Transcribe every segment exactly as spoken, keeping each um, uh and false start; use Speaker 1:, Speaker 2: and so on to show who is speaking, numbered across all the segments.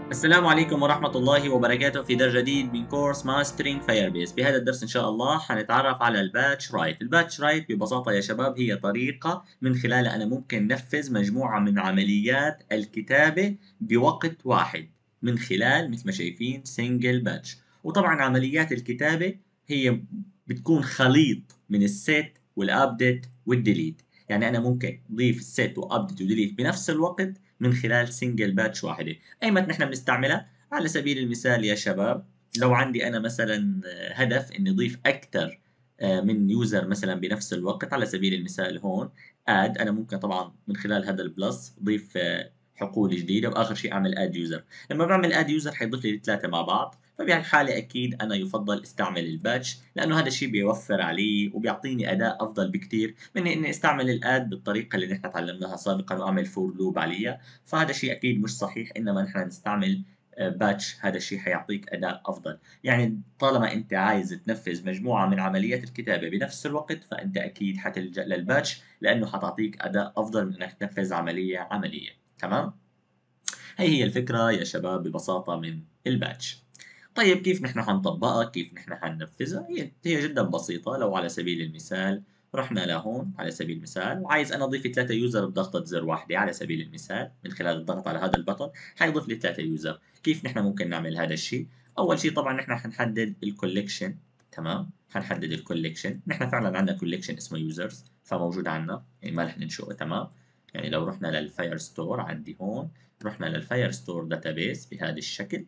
Speaker 1: السلام عليكم ورحمة الله وبركاته في درس جديد من كورس ماسترينج فايربيس. بهذا الدرس إن شاء الله حنتعرف على الباتش رايت. الباتش رايت ببساطة يا شباب هي طريقة من خلالها أنا ممكن نفذ مجموعة من عمليات الكتابة بوقت واحد من خلال مثل ما شايفين سنجل باتش. وطبعا عمليات الكتابة هي بتكون خليط من السيت والابديت والديليت، يعني أنا ممكن أضيف السيت وابديت وديليت بنفس الوقت من خلال سنجل باتش واحدة. أيمت نحن بنستعملها على سبيل المثال يا شباب. لو عندي أنا مثلا هدف إني أضيف أكثر من يوزر مثلا بنفس الوقت، على سبيل المثال هون اد أنا ممكن طبعا من خلال هذا البلس أضيف حقول جديدة وآخر شيء أعمل اد يوزر. لما بعمل اد يوزر حيضيف لي الثلاثة مع بعض، فبهالحالة أكيد أنا يفضل استعمل الباتش لأنه هذا الشيء بيوفر علي وبيعطيني أداء أفضل بكثير من إني استعمل الاد بالطريقة اللي نحن تعلمناها سابقا وأعمل فور لوب عليها. فهذا الشيء أكيد مش صحيح، إنما نحن نستعمل باتش، هذا الشيء حيعطيك أداء أفضل. يعني طالما أنت عايز تنفذ مجموعة من عمليات الكتابة بنفس الوقت فأنت أكيد حتلجأ للباتش لأنه حتعطيك أداء أفضل من إنك تنفذ عملية عملية. تمام؟ هي هي الفكرة يا شباب ببساطة من الباتش. طيب كيف نحن حنطبقها؟ كيف نحن حننفذها؟ هي هي جدا بسيطة. لو على سبيل المثال رحنا لهون على سبيل المثال وعايز انا اضيف ثلاثة يوزر بضغطة زر واحدة، على سبيل المثال من خلال الضغط على هذا البطن حيضيف لي ثلاثة يوزر. كيف نحن ممكن نعمل هذا الشيء؟ اول شيء طبعا نحن حنحدد الكوليكشن. تمام، حنحدد الكوليكشن. نحن فعلا عندنا كوليكشن اسمه يوزرز فموجود عندنا، يعني ما رح ننشئه. تمام، يعني لو رحنا للفاير ستور عندي هون، رحنا للفاير ستور داتابيس بهذا الشكل.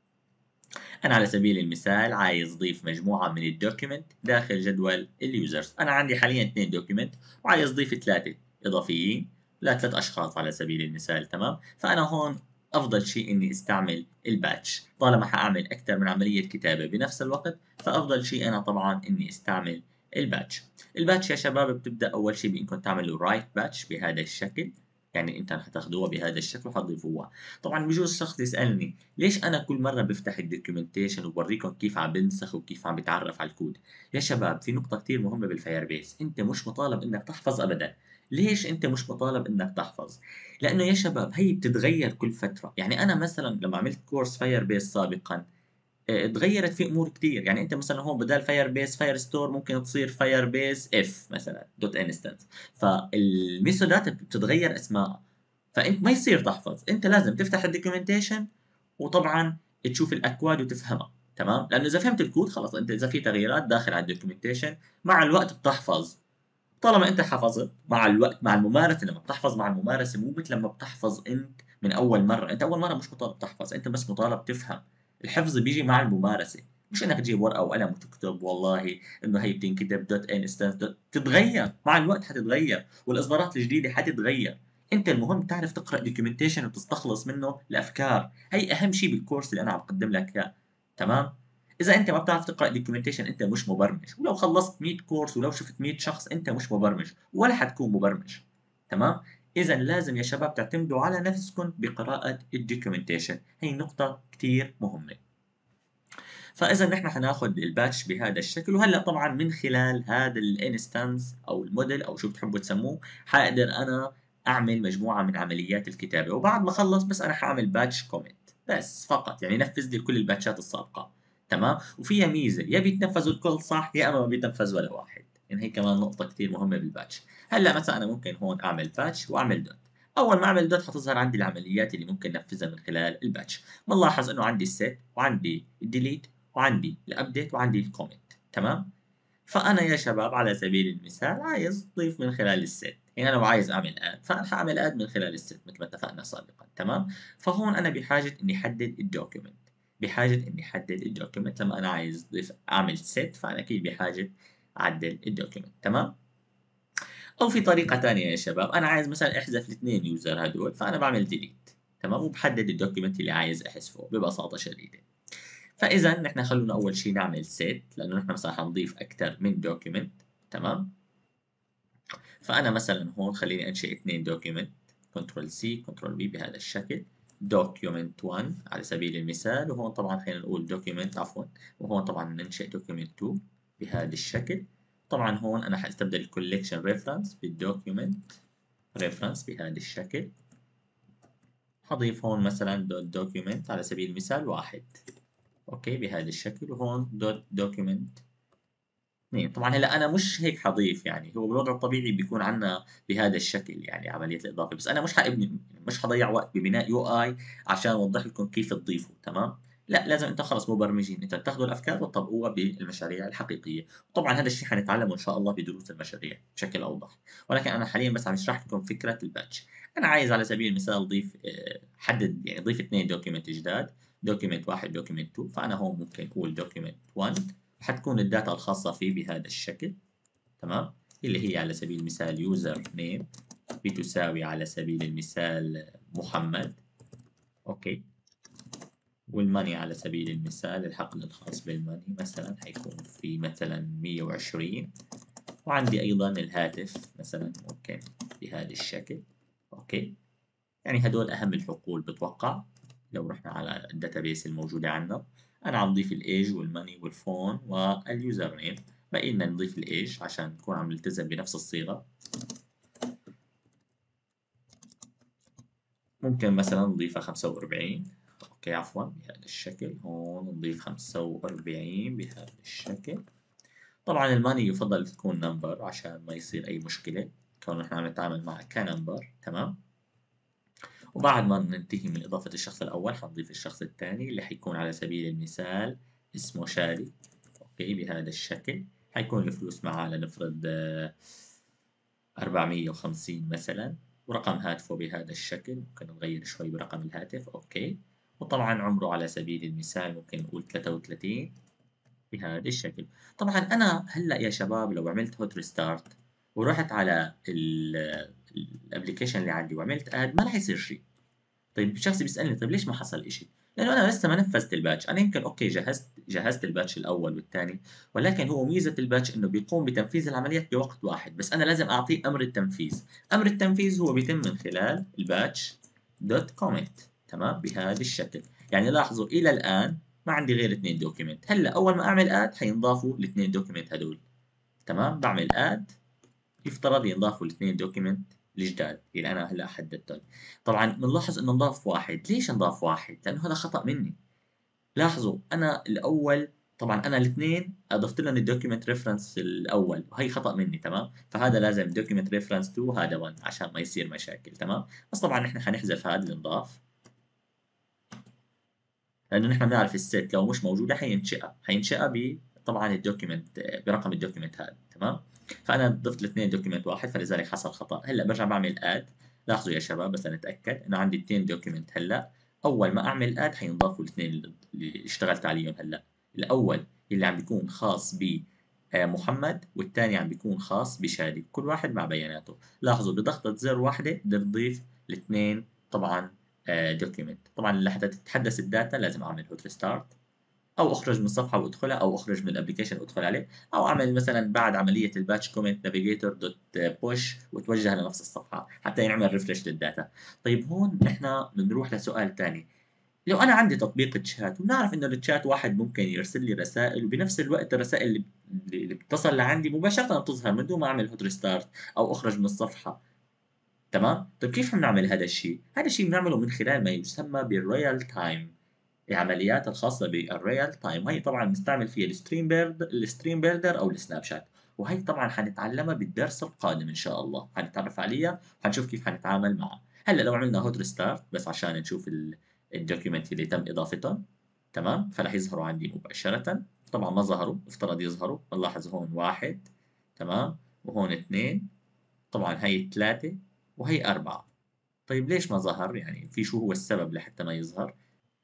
Speaker 1: أنا على سبيل المثال عايز أضيف مجموعة من الدوكيمنت داخل جدول اليوزرز. أنا عندي حاليا اثنين دوكيمنت وعايز أضيف ثلاثة إضافيين لثلاث أشخاص على سبيل المثال. تمام، فأنا هون أفضل شيء إني استعمل الباتش. طالما حأعمل أكثر من عملية كتابة بنفس الوقت فأفضل شيء أنا طبعا إني استعمل الباتش. الباتش يا شباب بتبدأ أول شيء بإنكم تعملوا رايت باتش بهذا الشكل، يعني انت حتاخدوها بهذا الشكل وحتضيفوها. طبعا بجوز شخص يسالني ليش انا كل مره بفتح الدوكيومنتيشن وبوريكم كيف عم بنسخ وكيف عم بتعرف على الكود. يا شباب في نقطه كثير مهمه بالفاير بيس، انت مش مطالب انك تحفظ ابدا. ليش انت مش مطالب انك تحفظ؟ لانه يا شباب هي بتتغير كل فتره. يعني انا مثلا لما عملت كورس فاير بيس سابقا آه، اتغيرت في امور كتير. يعني انت مثلا هون بدال فاير بيس فاير ستور ممكن تصير فاير بيس اف مثلا دوت انستنس، فالميثودات بتتغير اسماء. فانت ما يصير تحفظ، انت لازم تفتح الدوكيومنتيشن وطبعا تشوف الاكواد وتفهمها. تمام، لانه اذا فهمت الكود خلص، انت اذا في تغييرات داخل على الدوكيومنتيشن مع الوقت بتحفظ. طالما انت حفظت مع الوقت مع الممارسه، لما بتحفظ مع الممارسه مو مثل لما بتحفظ انت من اول مره. انت اول مره مش مطالب تحفظ، انت بس مطالب تفهم. الحفظ بيجي مع الممارسه، مش انك تجيب ورقه وقلم وتكتب والله انه هي بتنكتب دوت انستنس دوت. تتغير مع الوقت، حتتغير والاصدارات الجديده حتتغير. انت المهم تعرف تقرا دوكيومنتيشن وتستخلص منه الافكار. هي اهم شيء بالكورس اللي انا عم بقدم لك اياه. تمام، اذا انت ما بتعرف تقرا دوكيومنتيشن انت مش مبرمج، ولو خلصت مية كورس ولو شفت مية شخص انت مش مبرمج ولا حتكون مبرمج. تمام، اذا لازم يا شباب تعتمدوا على نفسكم بقراءه الدوكيومنتيشن، هي نقطه كثير مهمه. فاذا نحن حناخذ الباتش بهذا الشكل، وهلا طبعا من خلال هذا الانستنس او الموديل او شو بتحبوا تسموه حاقدر انا اعمل مجموعه من عمليات الكتابه. وبعد ما اخلص بس انا حاعمل باتش كوميت بس فقط، يعني نفذ لي كل الباتشات السابقه. تمام، وفيها ميزه يا بيتنفذوا الكل صح يا اما ما بيتنفذ ولا واحد، يعني هي كمان نقطه كثير مهمه بالباتش. هلا مثلا انا ممكن هون اعمل باتش واعمل دوت. اول ما اعمل دوت حتظهر عندي العمليات اللي ممكن ننفذها من خلال الباتش. بنلاحظ انه عندي السيت وعندي الديليت وعندي الابديت وعندي الكومنت. تمام، فانا يا شباب على سبيل المثال عايز اضيف من خلال الست، يعني انا لو عايز اعمل اد فانا حاعمل اد من خلال الست مثل ما اتفقنا سابقا. تمام، فهون انا بحاجه اني احدد الدوكيمنت، بحاجه اني احدد الدوكيمنت. لما انا عايز اضيف اعمل ست فانا اكيد بحاجه اعدل الدوكيمنت. تمام، او في طريقه ثانيه يا شباب، انا عايز مثلا احذف الاثنين يوزر هدول فانا بعمل ديليت. تمام، وبحدد الدوكيمنت اللي عايز احذفه ببساطه شديده. فاذا نحن خلونا اول شيء نعمل سيت لانه نحن مثلا حنضيف اكثر من دوكيمنت. تمام، فانا مثلا هون خليني انشئ اثنين دوكيمنت، كنترول سي كنترول في بهذا الشكل. دوكيمنت واحد على سبيل المثال، وهون طبعا خلينا نقول دوكيمنت عفوا، وهون طبعا ننشئ دوكيمنت اثنين بهذا الشكل. طبعا هون انا حاستبدل الكوليكشن ريفرنس بالدوكيمنت ريفرنس بهذا الشكل. حضيف هون مثلا دوت دوكيومنت على سبيل المثال واحد، اوكي بهذا الشكل، وهون دوت دوكيومنت اثنين. طبعا هلا انا مش هيك حضيف، يعني هو بالوضع الطبيعي بيكون عندنا بهذا الشكل يعني عمليه الاضافه، بس انا مش حابني، مش حضيع وقت ببناء يو اي عشان اوضح لكم كيف تضيفوا. تمام، لا لازم انت خلص مبرمجين، انت بتاخذوا الافكار وتطبقوها بالمشاريع الحقيقيه. طبعا هذا الشيء حنتعلمه ان شاء الله بدروس المشاريع بشكل اوضح، ولكن انا حاليا بس عم اشرح لكم فكره الباتش. انا عايز على سبيل المثال اضيف آه، حدد يعني ضيف اثنين دوكيمنت جداد، دوكيمنت واحد دوكيمنت اثنين، فانا هون ممكن اقول دوكيمنت واحد حتكون الداتا الخاصة فيه بهذا الشكل. تمام، اللي هي على سبيل المثال يوزر نيم بتساوي على سبيل المثال محمد، اوكي، والماني على سبيل المثال الحقل الخاص بالماني مثلا حيكون في مثلا مية وعشرين، وعندي ايضا الهاتف مثلا ممكن بهذا الشكل، اوكي. يعني هدول اهم الحقول بتوقع لو رحنا على الداتابيس الموجودة عندنا. أنا عم ضيف الإيج والماني والفون واليوزر نيم، بقي لنا نضيف الإيج عشان نكون عم نلتزم بنفس الصيغة. ممكن مثلا نضيفها خمسة وأربعين، أوكي عفوا بهذا الشكل، هون نضيف خمسة وأربعين بهذا الشكل. طبعا الماني يفضل تكون نمبر عشان ما يصير أي مشكلة كون نحن عم نتعامل معها كنمبر. تمام، وبعد ما ننتهي من إضافة الشخص الأول حنضيف الشخص الثاني اللي حيكون على سبيل المثال اسمه شادي، أوكي بهذا الشكل. حيكون الفلوس معاه لنفرض آه، أربعمية وخمسين مثلا، ورقم هاتفه بهذا الشكل، ممكن نغير شوي برقم الهاتف، أوكي. وطبعا عمره على سبيل المثال ممكن نقول ثلاثة وثلاثين بهذا الشكل. طبعا أنا هلأ يا شباب لو عملت هوت ريستارت ورحت على الابلكيشن اللي عندي وعملت اد ما راح يصير شيء. طيب شخص بيسألني طيب ليش ما حصل إشي؟ لأنه أنا لسه ما نفذت الباتش. أنا يمكن أوكي جهزت جهزت الباتش الأول والثاني، ولكن هو ميزة الباتش إنه بيقوم بتنفيذ العمليات بوقت واحد، بس أنا لازم أعطيه أمر التنفيذ. أمر التنفيذ هو بيتم من خلال الباتش دوت كومنت. تمام بهذا الشكل. يعني لاحظوا إلى الآن ما عندي غير اثنين دوكيمنت، هلا أول ما أعمل آد حينضافوا الاثنين دوكيمنت هدول. تمام، بعمل آد يفترض ينضافوا الاثنين دوكيمنت الجداد اللي انا هلا حددتهم. طبعا بنلاحظ انه نضاف واحد، ليش نضاف واحد؟ لانه هذا خطأ مني. لاحظوا انا الاول، طبعا انا الاثنين اضفت لهم الدوكيمنت ريفرنس الاول وهي خطأ مني. تمام، فهذا لازم دوكيمنت ريفرنس اثنين هذا واحد عشان ما يصير مشاكل. تمام، بس طبعا نحن حنحذف هذا اللي نضاف لانه نحن بنعرف الست لو مش موجوده حينشئها حينشئها ب طبعا الدوكيمنت برقم الدوكيمنت هذا. تمام، فانا ضفت الاثنين دوكيمنت واحد فلذلك حصل خطا. هلا برجع بعمل اد. لاحظوا يا شباب بس نتاكد انه عندي اثنين دوكيمنت. هلا اول ما اعمل اد حينضافوا الاثنين اللي اشتغلت عليهم هلا. الاول اللي عم بيكون خاص ب آه، محمد، والثاني عم بيكون خاص بشادي، كل واحد مع بياناته. لاحظوا بضغطة زر واحدة بدي اضيف الاثنين طبعا دوكيمنت. طبعا لحتى تتحدث الداتا لازم اعمل هوت ريستارت، او اخرج من الصفحه وادخلها، او اخرج من الابلكيشن وادخل عليه، او اعمل مثلا بعد عمليه الباتش كومنت نافيجيتور دوت بوش وتوجه لنفس الصفحه حتى ينعمل ريفرش للداتا. طيب هون نحن بنروح لسؤال ثاني. لو انا عندي تطبيق تشات وبنعرف انه التشات واحد ممكن يرسل لي رسائل وبنفس الوقت الرسائل اللي اللي بتصل لعندي مباشره بتظهر من دون ما اعمل هوت ريستارت او اخرج من الصفحه. تمام، طيب كيف بنعمل هذا الشيء؟ هذا الشيء بنعمله من خلال ما يسمى بالريال تايم، العمليات الخاصة بالريال تايم. وهي طبعا بنستعمل فيها الستريم بيرد الستريم بيردر او السناب شات، وهي طبعا حنتعلمها بالدرس القادم ان شاء الله، حنتعرف عليها وحنشوف كيف حنتعامل معها. هلا لو عملنا هوت ريستارت بس عشان نشوف الدوكيومنت اللي تم اضافتهم، تمام، فراح يظهروا عندي مباشرة. طبعا ما ظهروا، افترض يظهروا، بنلاحظ هون واحد، تمام، وهون اثنين، طبعا هي ثلاثة، وهي أربعة. طيب ليش ما ظهر؟ يعني في شو هو السبب لحتى ما يظهر؟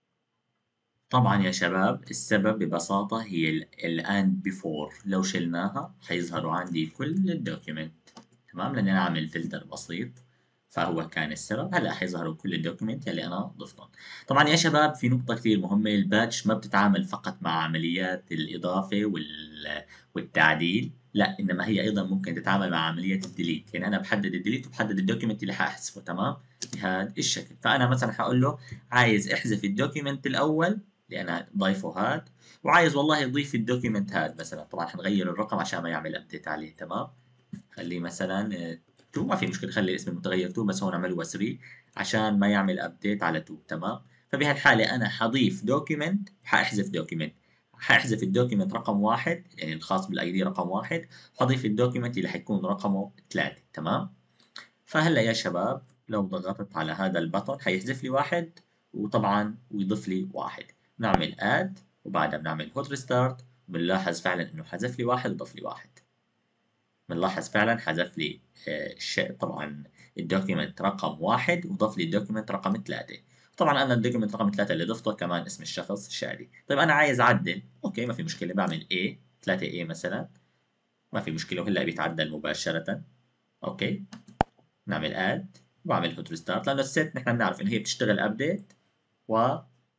Speaker 1: طبعا يا شباب السبب ببساطة هي ال الآن بيفور، لو شلناها حيظهروا عندي كل الدوكيمنت. تمام، لأن أنا عامل فلتر بسيط، فهو كان السبب. هلا حيظهروا كل الدوكيمنت اللي أنا ضفتهم. طبعا يا شباب في نقطة كثير مهمة، الباتش ما بتتعامل فقط مع عمليات الإضافة وال والتعديل، لا إنما هي أيضا ممكن تتعامل مع عملية الديليت. يعني أنا بحدد الديليت وبحدد الدوكيمنت اللي حأحذفه. تمام، بهذا الشكل. فأنا مثلا حقول له عايز احذف الدوكيمنت الأول اللي انا ضايفه هاد، وعايز والله اضيف الدوكيمنت هاد مثلا. طبعا حنغير الرقم عشان ما يعمل ابديت عليه. تمام، خليه مثلا اتنين، ما في مشكله، خلي اسم المتغير اتنين بس هون اعملوها ثلاثة. عشان ما يعمل ابديت على طول. تمام. فبهالحالة أنا حضيف دوكيمنت، حأحذف دوكيمنت، حأحذف الدوكيمنت رقم واحد يعني الخاص بالاي دي رقم واحد، وحضيف الدوكيمنت اللي حيكون رقمه ثلاثة. تمام. فهلا يا شباب لو ضغطت على هذا البطن حيحذف لي واحد، وطبعا ويضيف لي واحد. نعمل اد وبعدها بنعمل هوت ريستارت، بنلاحظ فعلا انه حذف لي واحد وضاف لي واحد. بنلاحظ فعلا حذف لي آه، الشيء طبعا الدوكيمنت رقم واحد وضاف لي الدوكيمنت رقم ثلاثة. طبعا انا الدوكيمنت رقم ثلاثة اللي ضفته كمان اسم الشخص شادي. طيب انا عايز اعدل، اوكي ما في مشكلة، بعمل A ثلاثة A مثلا، ما في مشكلة وهلا بيتعدل مباشرة. اوكي نعمل اد وبعمل هوت ريستارت، لانه الست نحن بنعرف انه هي بتشتغل ابديت و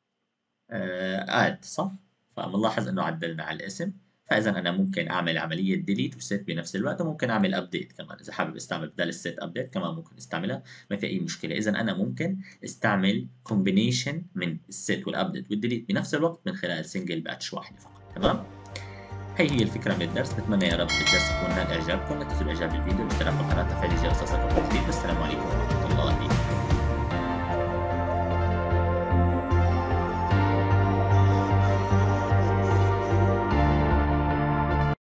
Speaker 1: اد صح. فبنلاحظ انه عدلنا على الاسم. فاذا انا ممكن اعمل عمليه ديليت وست بنفس الوقت، وممكن اعمل ابديت كمان اذا حابب استعمل بدل الست ابديت كمان ممكن استعملها، ما في اي مشكله. اذا انا ممكن استعمل كومبينيشن من الست والابديت والديليت بنفس الوقت من خلال سنجل باتش واحده فقط. تمام. هي هي الفكره من الدرس، بتمنى يا رب الدرس يكون نال اعجابكم. لا تنسوا الاعجاب بالفيديو والاشتراك بالقناه وتفعيل الجرس لتصلكم الجديد. والسلام عليكم ورحمه الله